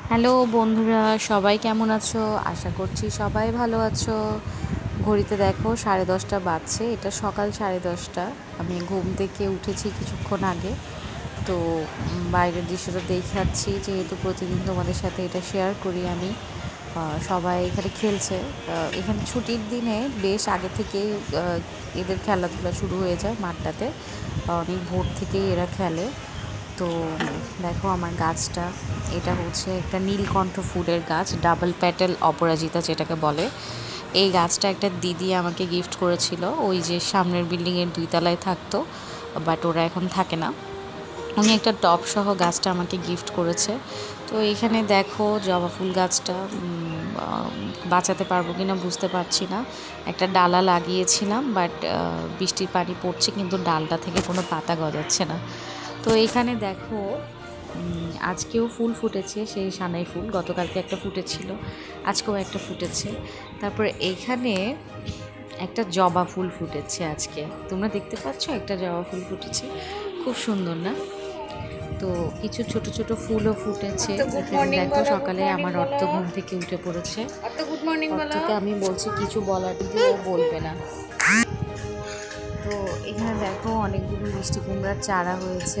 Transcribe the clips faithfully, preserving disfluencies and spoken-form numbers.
Hello বন্ধুরা, সবাই কেমন আছো? আশা করছি সবাই ভালো আছো। ঘড়িতে দেখো সাড়ে দশটা বাজছে, এটা সকাল সাড়ে দশটা। আমি ঘুম থেকে উঠেছি কিছুক্ষণ আগে। তো বাইরের দৃশ্যটা দেখাচ্ছি, যেহেতু প্রতিদিন তোমাদের সাথে এটা শেয়ার করি আমি। সবাই এখানে খেলছে। এখানে ছুটির দিনে বেশ আগে থেকে এদের খেলাধুলা শুরু হয়ে যায় মাঠটাতে। অনেক ভোর থেকেই এরা খেলে। তো দেখো আমার গাছটা, এটা হচ্ছে একটা নীলকণ্ঠ ফুলের গাছ, ডাবল প্যাটেল অপরাজিতা যেটাকে বলে। এই গাছটা একটা দিদি আমাকে গিফট করেছিল, ওই যে সামনের বিল্ডিংয়ের দুই তলায় থাকতো, বাট ওরা এখন থাকে না। উনি একটা টব সহ গাছটা আমাকে গিফট করেছে। তো এখানে দেখো জবা ফুল গাছটা বাঁচাতে পারবো কি না বুঝতে পারছি না। একটা ডালা লাগিয়েছিলাম, বাট বৃষ্টির পানি পড়ছে কিন্তু ডালটা থেকে কোনো পাতা গজাচ্ছে না। তো এইখানে দেখো আজকেও ফুল ফুটেছে, সেই সানাই ফুল। গতকালকে একটা ফুটেছিল, আজকেও একটা ফুটেছে। তারপরে এইখানে একটা জবা ফুল ফুটেছে আজকে, তোমরা দেখতে পাচ্ছ একটা জবা ফুল ফুটেছে, খুব সুন্দর না? তো কিছু ছোট ছোট ফুলও ফুটেছে। দেখো সকালে আমার অর্থ ঘুম থেকে উঠে পড়েছে। অর্থকে আমি বলছি কিছু বলার, কিন্তু ও বলবে না। তো এখানে দেখো অনেকগুলো মিষ্টি কুমড়ার চারা হয়েছে,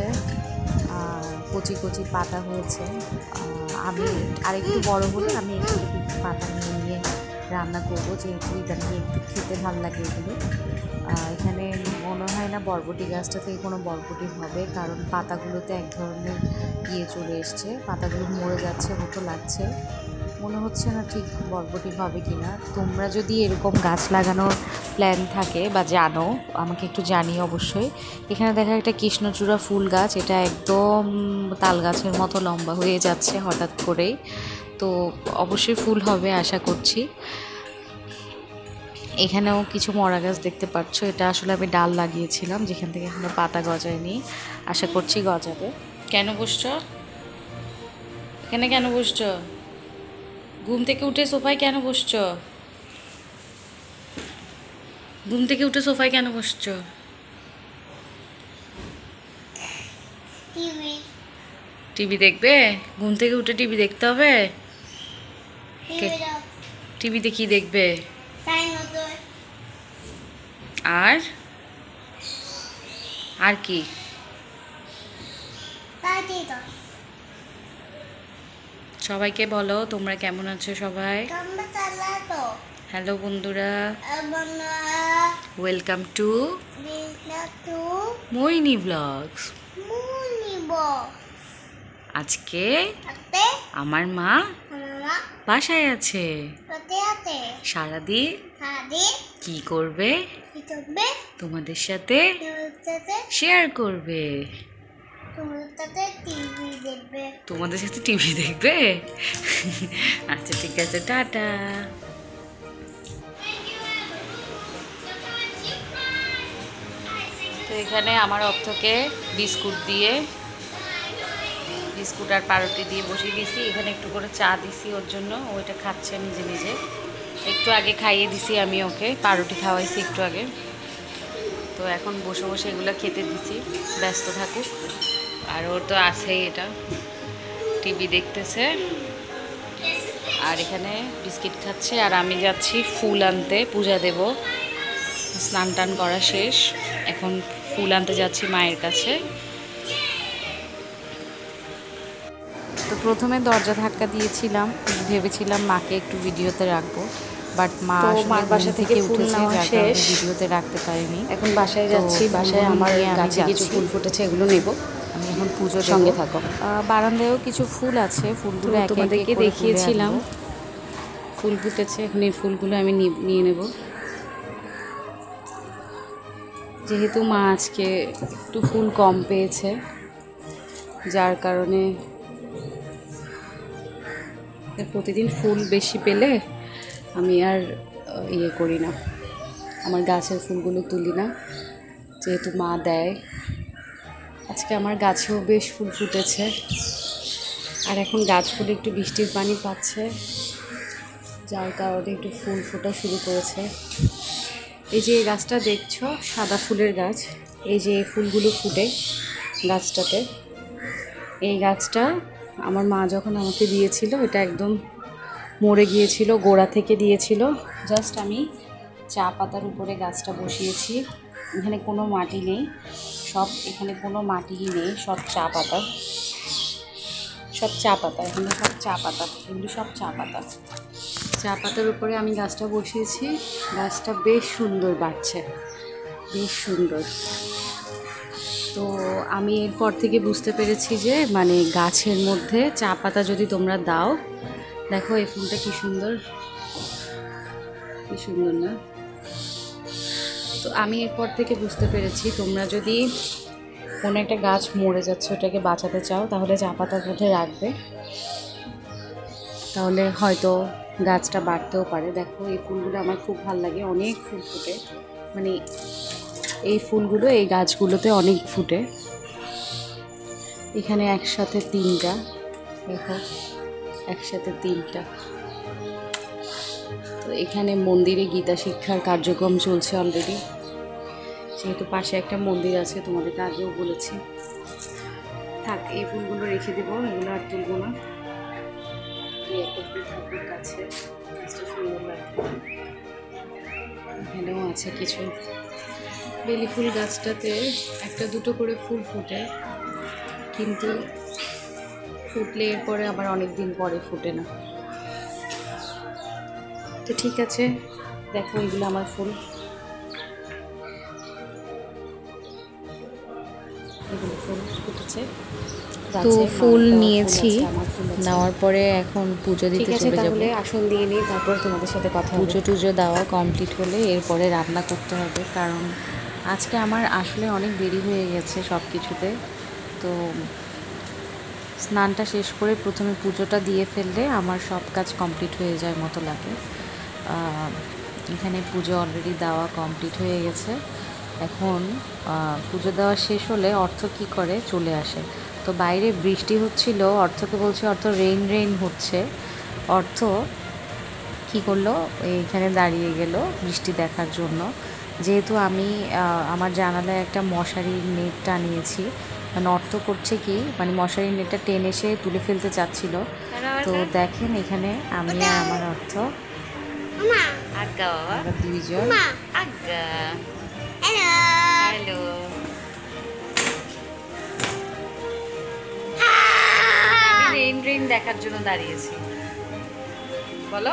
কচি কচি পাতা হয়েছে। আমি আরেকটু বড় হলে আমি একটু একটু পাতা নিয়ে নিয়ে রান্না করবো, যেহেতু ইদানিং একটু খেতে ভালো লাগে এগুলো। এখানে মনে হয় না বরবটি গাছটা থেকে কোনো বরবটি হবে, কারণ পাতাগুলোতে এক ধরনের ইয়ে চলে এসছে, পাতাগুলো মরে যাচ্ছে মতো লাগছে। মনে হচ্ছে না ঠিক বরবটি হবে কি না। তোমরা যদি এরকম গাছ লাগানোর প্ল্যান থাকে বা জানো, আমাকে একটু জানিও অবশ্যই। এখানে দেখা একটা কৃষ্ণচূড়া ফুল গাছ, এটা একদম তাল গাছের মতো লম্বা হয়ে যাচ্ছে হঠাৎ করেই। তো অবশ্যই ফুল হবে আশা করছি। এখানেও কিছু মরা গাছ দেখতে পাচ্ছ, এটা আসলে আমি ডাল লাগিয়েছিলাম, যেখান থেকে এখনো পাতা গজায়নি, আশা করছি গজাবে। কেন বসছ এখানে? কেন বসছ? ঘুম থেকে উঠে সোফায় কেন বসছ? ঘুম থেকে উঠে সোফায় কেন বসছ? টিভি টিভি দেখবে? ঘুম থেকে উঠে টিভি দেখতে হবে? টিভিতে কি দেখবে? আর আর কি? সবাইকে বলো তোমরা কেমন আছো সবাই। হ্যালো বন্ধুরা, ওয়েলকাম টু মোহিনী ব্লগস। আজকে আমার মা বাসায় আছে, সারাদিন কি করবে তোমাদের সাথে শেয়ার করবে। তোমাদের সাথে টিভি দেখবে? আচ্ছা ঠিক আছে, টাটা। তো এখানে আমার অর্থকে বিস্কুট দিয়ে বিস্কুট আর পাউরুটি দিয়ে বসিয়ে দিয়েছি। এখানে একটু করে চা দিছি ওর জন্য, ওইটা খাচ্ছে নিজে নিজে। একটু আগে খাইয়ে দিছি আমি ওকে, পাউরুটি খাওয়াইছি একটু আগে। তো এখন বসে বসে এগুলো খেতে দিছি, ব্যস্ত থাকুক। আর ওর তো আছেই, এটা টিভি দেখতেছে আর এখানে বিস্কিট খাচ্ছে। আর আমি যাচ্ছি ফুল আনতে, পূজা দেব। স্নান টান করা শেষ, এখন ফুল আনতে যাচ্ছি মায়ের কাছে। তো প্রথমে দরজা ধাক্কা দিয়েছিলাম, ভেবেছিলাম মাকে একটু ভিডিওতে রাখবো, বাট মা মার বাসা থেকে ফুল নেওয়া শেষ, ভিডিওতে রাখতে পারিনি। এখন বাসায় যাচ্ছি, বাসায় আমার গাছে কিছু ফুল ফুটেছে, এগুলো নেব। আমি এখন পুজোর সঙ্গে থাকো। বারান্দায়ও কিছু ফুল আছে, ফুলগুলো তোমাদেরকে দেখিয়েছিলাম, ফুল ফুটেছে। এখন এই ফুলগুলো আমি নিয়ে নেব, যেহেতু মা আজকে একটু ফুল কম পেয়েছে, যার কারণে প্রতিদিন ফুল বেশি পেলে আমি আর ইয়ে করি না, আমার গাছের ফুলগুলো তুলি না, যেহেতু মা দেয়। আজকে আমার গাছেও বেশ ফুল ফুটেছে, আর এখন গাছগুলো একটু বৃষ্টির পানি পাচ্ছে, যার কারণে একটু ফুল ফোটা শুরু করেছে। এই যে এই গাছটা দেখছো, সাদা ফুলের গাছ, এই যে ফুলগুলো ফুটে গাছটাতে, এই গাছটা আমার মা যখন আমাকে দিয়েছিল এটা একদম মরে গিয়েছিল, গোড়া থেকে দিয়েছিল। জাস্ট আমি চা পাতার উপরে গাছটা বসিয়েছি। এখানে কোনো মাটি নেই, সব এখানে কোনো মাটিই নেই, সব চা পাতা, সব চা পাতা, এখানে সব চা পাতা, এগুলি সব চা পাতা। চা পাতার উপরে আমি গাছটা বসিয়েছি। গাছটা বেশ সুন্দর বাড়ছে, বেশ সুন্দর। তো আমি এরপর থেকে বুঝতে পেরেছি যে মানে গাছের মধ্যে চা পাতা যদি তোমরা দাও, দেখো এই ফুলটা কি সুন্দর, কি সুন্দর না? তো আমি এরপর থেকে বুঝতে পেরেছি তোমরা যদি কোনো একটা গাছ মরে যাচ্ছে ওটাকে বাঁচাতে চাও, তাহলে চা পাতার মধ্যে রাখবে, তাহলে হয়তো গাছটা বাড়তেও পারে। দেখো এই ফুলগুলো আমার খুব ভালো লাগে, অনেক ফুল ফুটে, মানে এই ফুলগুলো এই গাছগুলোতে অনেক ফুটে। এখানে একসাথে তিনটা, দেখো একসাথে তিনটা। তো এখানে মন্দিরে গীতা শিক্ষার কার্যক্রম চলছে অলরেডি, যেহেতু পাশে একটা মন্দির আছে, তোমাদেরকে আগেও বলেছি। থাক, এই ফুলগুলো রেখে দেবো, এগুলো আর তুলবো না। এই একটা ফুল ঠাকুর কাছে, সুন্দর লাগবে। এখানেও আছে কিছু বেলি ফুল। গাছটাতে একটা দুটো করে ফুল ফুটে, কিন্তু ফুটলে এরপরে আবার অনেক দিন পরে ফুটে না। তো ঠিক আছে, দেখো এগুলো আমার ফুল, এগুলো ফুল ফুটেছে। তো ফুল নিয়েছি, নেওয়ার পরে এখন পুজো দিতে চলে যাব। তাহলে আসন দিয়ে নিই, তারপর তোমাদের সাথে কথা। পুজো টুজো দেওয়া কমপ্লিট হলে এরপরে রান্না করতে হবে, কারণ আজকে আমার আসলে অনেক দেরি হয়ে গেছে সব কিছুতে। তো স্নানটা শেষ করে প্রথমে পুজোটা দিয়ে ফেললে আমার সব কাজ কমপ্লিট হয়ে যায় মতো লাগে। এখানে পুজো অলরেডি দেওয়া কমপ্লিট হয়ে গেছে। এখন পুজো দেওয়া শেষ হলে অর্থ কি করে চলে আসে। তো বাইরে বৃষ্টি হচ্ছিল, অর্থকে বলছে অর্থ রেইন রেইন হচ্ছে। অর্থ কি করলো, এইখানে দাঁড়িয়ে গেল বৃষ্টি দেখার জন্য। যেহেতু আমি আমার জানালায় একটা মশারির নেট টানিয়েছি, মানে অর্থ করছে কি, মানে মশারির নেটটা টেনে এসে তুলে ফেলতে চাচ্ছিল। তো দেখেন এখানে আমি আর আমার অর্থ দুইজন হ্যালো রেইন রেইন দেখার জন্য দাঁড়িয়েছি, বলো।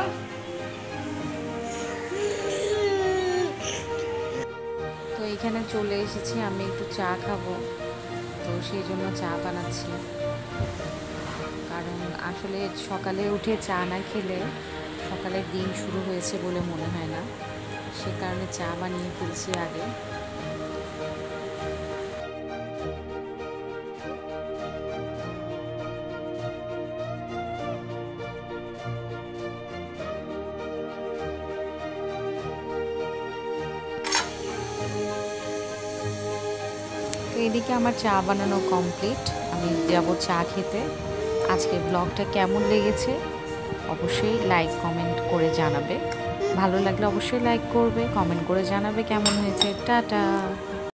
তো এখানে চলে এসেছি, আমি একটু চা খাবো, তো সেই জন্য চা বানাচ্ছি। কারণ আসলে সকালে উঠে চা না খেলে সকালের দিন শুরু হয়েছে বলে মনে হয় না, সে কারণে চা বানিয়ে ফেলছি আগে। তো এদিকে আমার চা বানানো কমপ্লিট, আমি যাব চা খেতে। আজকের ব্লগটা কেমন লেগেছে অবশ্যই লাইক কমেন্ট করে জানাবে, ভালো লাগলে অবশ্যই লাইক করবে, কমেন্ট করে জানাবে কেমন হয়েছে। টাটা।